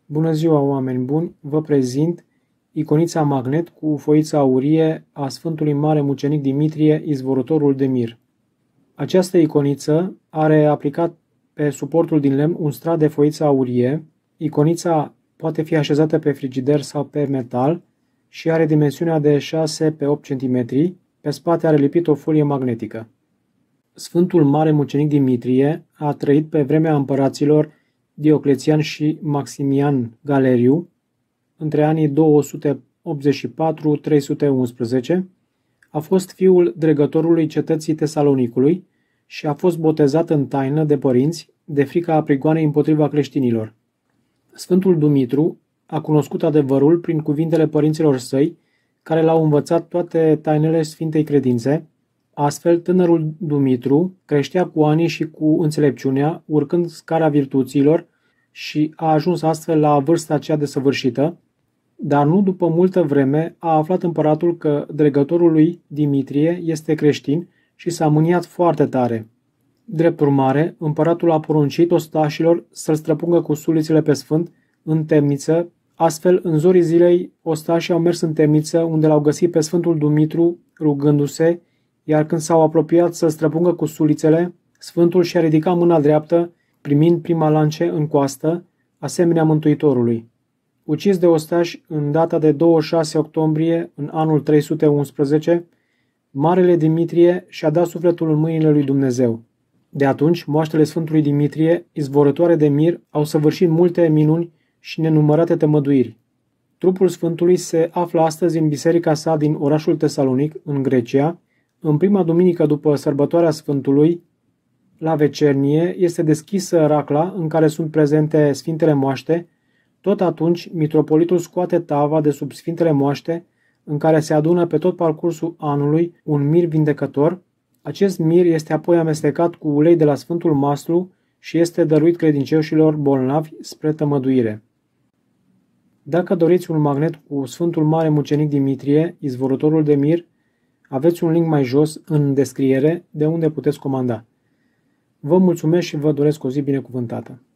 Bună ziua, oameni buni! Vă prezint iconița magnet cu foița aurie a Sfântului Mare Mucenic Dimitrie, izvorătorul de mir. Această iconiță are aplicat pe suportul din lemn un strat de foiță aurie. Iconița poate fi așezată pe frigider sau pe metal și are dimensiunea de 6 pe 8 cm. Pe spate are lipit o folie magnetică. Sfântul Mare Mucenic Dimitrie a trăit pe vremea împăraților Dioclețian și Maximian Galeriu, între anii 284-311, a fost fiul dregătorului cetății Tesalonicului și a fost botezat în taină de părinți de frica prigoanei împotriva creștinilor. Sfântul Dumitru a cunoscut adevărul prin cuvintele părinților săi, care l-au învățat toate tainele Sfintei Credințe. Astfel, tânărul Dumitru creștea cu anii și cu înțelepciunea, urcând scara virtuților și a ajuns astfel la vârsta cea desăvârșită, dar nu după multă vreme a aflat împăratul că dregătorul lui Dimitrie este creștin și s-a mâniat foarte tare. Drept urmare, împăratul a poruncit ostașilor să-l străpungă cu sulițele pe sfânt în temniță. Astfel, în zorii zilei, ostașii au mers în temniță, unde l-au găsit pe Sfântul Dumitru rugându-se, iar când s-au apropiat să-l străpungă cu sulițele, Sfântul și-a ridicat mâna dreaptă, primind prima lance în coastă, asemenea Mântuitorului. Ucis de ostași în data de 26 octombrie, în anul 311, Marele Dimitrie și-a dat sufletul în mâinile lui Dumnezeu. De atunci, moaștele Sfântului Dimitrie, izvorătoare de mir, au săvârșit multe minuni și nenumărate tămăduiri. Trupul Sfântului se află astăzi în biserica sa din orașul Tesalonic, în Grecia. În prima duminică după sărbătoarea Sfântului, la vecernie, este deschisă racla în care sunt prezente Sfintele Moaște. Tot atunci, mitropolitul scoate tava de sub Sfintele Moaște, în care se adună pe tot parcursul anului un mir vindecător. Acest mir este apoi amestecat cu ulei de la Sfântul Mastru și este dăruit credincioșilor bolnavi spre tămăduire. Dacă doriți un magnet cu Sfântul Mare Mucenic Dimitrie, izvorătorul de mir, aveți un link mai jos în descriere de unde puteți comanda. Vă mulțumesc și vă doresc o zi binecuvântată.